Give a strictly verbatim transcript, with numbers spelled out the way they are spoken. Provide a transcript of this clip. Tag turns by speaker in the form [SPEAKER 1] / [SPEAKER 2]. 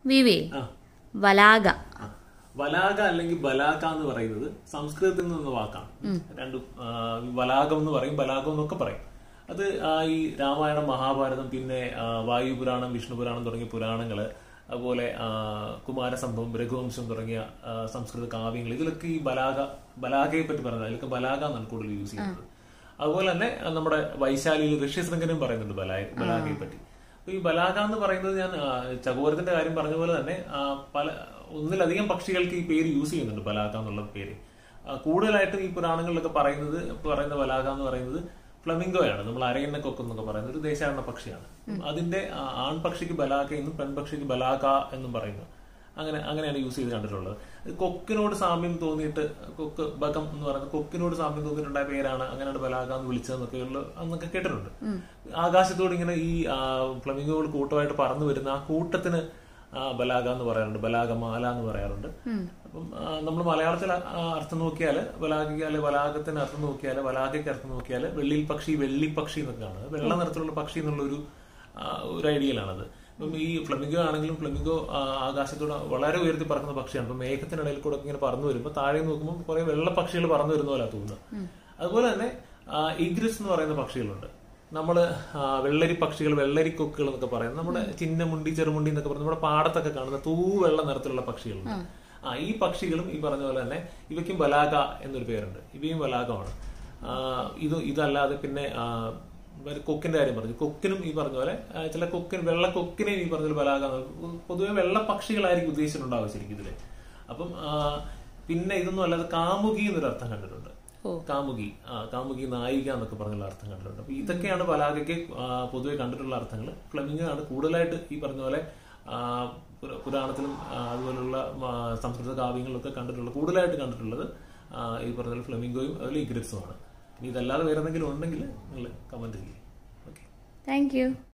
[SPEAKER 1] വിവേ വലാഗ
[SPEAKER 2] വലാഗ അല്ലെങ്കിൽ ബലാഗ എന്ന് പറയുന്നത് സംസ്കൃതത്തിൽ നിന്ന് വാക്കാണ്. രണ്ടും വലാഗം എന്ന് പറയും, ബലാഗം എന്നൊക്കെ പറയും. അത് ഈ രാമായണം, മഹാഭാരതം, പിന്നെ വായുപുരാണം, വിഷ്ണുപുരാണം തുടങ്ങിയ പുരാണങ്ങള്, അതുപോലെ കുമാരസംഭവം, രഘുവംശം തുടങ്ങിയ സംസ്കൃത കാവ്യങ്ങൾ, ഇതിലൊക്കെ ഈ ബലാഗ ബലാഗയെ പറ്റി പറയുന്നത്. അതിലൊക്കെ ബലാഗ എന്നാണ് കൂടുതൽ യൂസ് ചെയ്യുന്നത്. അതുപോലെ തന്നെ നമ്മുടെ വൈശാലിയിൽ ഋഷ്യശൃംഖനും പറയുന്നുണ്ട് ബലാ ബലാഗയെ പറ്റി. അപ്പൊ ഈ ബലാഗ എന്ന് പറയുന്നത്, ഞാൻ ചകോരത്തിന്റെ കാര്യം പറഞ്ഞ പോലെ തന്നെ പല ഒന്നിലധികം പക്ഷികൾക്ക് ഈ പേര് യൂസ് ചെയ്യുന്നുണ്ട്, ബലാഗ എന്നുള്ള പേര്. കൂടുതലായിട്ടും ഈ പുരാണങ്ങളിലൊക്കെ പറയുന്നത് പറയുന്ന ബലാഗ എന്ന് പറയുന്നത് ഫ്ലമിംഗോയാണ്. നമ്മൾ അരയന്നക്കൊക്കെ എന്നൊക്കെ പറയുന്നത് ഒരു ദേശാടന പക്ഷിയാണ്. അതിന്റെ ആൺപക്ഷിക്ക് ബലാഗ എന്നും പെൺപക്ഷിക്ക് ബലാഗ എന്നും പറയുന്നു. അങ്ങനെ അങ്ങനെയാണ് യൂസ് ചെയ്ത് കണ്ടിട്ടുള്ളത്. കൊക്കിനോട് സാമ്യം തോന്നിയിട്ട്, കൊക്ക് ബകം എന്ന് പറയുന്നത് കൊക്കിനോട് സാമ്യം തോന്നിയിട്ടുണ്ടായ പേരാണ്, അങ്ങനെയാണ് ബലാഗ എന്ന് വിളിച്ചതെന്നൊക്കെയുള്ള അന്നൊക്കെ കേട്ടിട്ടുണ്ട്. ആകാശത്തോട് ഇങ്ങനെ ഈ ഫ്ലമിംഗോകൾ കൂട്ടമായിട്ട് പറന്നു വരുന്ന ആ കൂട്ടത്തിന് ബലാഗ എന്ന് പറയാറുണ്ട്, ബലാഗമാല എന്ന് പറയാറുണ്ട്. അപ്പം നമ്മൾ മലയാളത്തിൽ അർത്ഥം നോക്കിയാല് ബലാഗയ്ക്ക് അല്ലെ ബലാഗത്തിന് അർത്ഥം നോക്കിയാല് ബലാഗയ്ക്ക് അർത്ഥം നോക്കിയാല് വെള്ളിൽ പക്ഷി, വെള്ളിപ്പക്ഷി എന്നൊക്കെ കാണുന്നത്. വെള്ള നിറത്തിലുള്ള പക്ഷി എന്നുള്ള ഒരു ഒരു ഐഡിയയിലാണത്. ഇപ്പം ഈ ഫ്ലമിംഗോ ആണെങ്കിലും ഫ്ലമിംഗോ ആകാശത്തോട് വളരെ ഉയർത്തി പറക്കുന്ന പക്ഷിയാണ്. ഇപ്പം മേഘത്തിനിടയിൽ കൂടെ ഇങ്ങനെ പറന്നു വരുമ്പോൾ താഴെ നോക്കുമ്പോൾ കുറെ വെള്ള പക്ഷികൾ പറന്നു വരുന്ന പോലെ തോന്നുന്നത്. അതുപോലെ തന്നെ ഇഗ്രിസ് എന്ന് പറയുന്ന പക്ഷികളുണ്ട്. നമ്മള് വെള്ളരി പക്ഷികൾ, വെള്ളരി കൊക്കുകൾ എന്നൊക്കെ പറയുന്നത്, നമ്മുടെ ചിന്നമുണ്ടി, ചെറുമുണ്ടി എന്നൊക്കെ പറയുന്നത് നമ്മുടെ പാടത്തൊക്കെ കാണുന്ന തൂ വെള്ള നിറത്തിലുള്ള പക്ഷികളുണ്ട്. ആ ഈ പക്ഷികളും ഈ പറഞ്ഞ പോലെ തന്നെ ഇവയ്ക്കും ബലാഗ എന്നൊരു പേരുണ്ട്. ഇവയും ബലാഗമാണ്. ഇത് ഇതല്ലാതെ പിന്നെ കൊക്കിന്റെ കാര്യം പറഞ്ഞു. കൊക്കിനും ഈ പറഞ്ഞ പോലെ ചില കൊക്കിന്, വെള്ള കൊക്കിനെയും ഈ പറഞ്ഞ ബലാഗ, പൊതുവെ വെള്ള പക്ഷികളായിരിക്കും ഉദ്ദേശിച്ചിട്ടുണ്ടാവും ശരിക്കും ഇതില്. അപ്പം പിന്നെ ഇതൊന്നും അല്ലാതെ കാമുകി എന്നൊരു അർത്ഥം കണ്ടിട്ടുണ്ട്. കാമുകി, ആ കാമുകി നായിക എന്നൊക്കെ പറഞ്ഞുള്ള അർത്ഥം കണ്ടിട്ടുണ്ട്. അപ്പൊ ഇതൊക്കെയാണ് ബലാഗയ്ക്ക് പൊതുവെ കണ്ടിട്ടുള്ള അർത്ഥങ്ങൾ. ഫ്ലമിംഗോ ആണ് കൂടുതലായിട്ട് ഈ പറഞ്ഞ പോലെ പുരാണത്തിലും അതുപോലുള്ള സംസ്കൃത കാവ്യങ്ങളിലൊക്കെ കണ്ടിട്ടുള്ളത്, കൂടുതലായിട്ട് കണ്ടിട്ടുള്ളത് ഈ പറഞ്ഞ പോലെ ഫ്ലമിംഗോയും അതുപോലെ ഇഗ്രിസുമാണ്. ഇനി ഇതല്ലാതെ വേറെ എന്തെങ്കിലും ഉണ്ടെങ്കിൽ നിങ്ങൾ കമന്റ് ചെയ്യും. Okay,
[SPEAKER 1] thank U.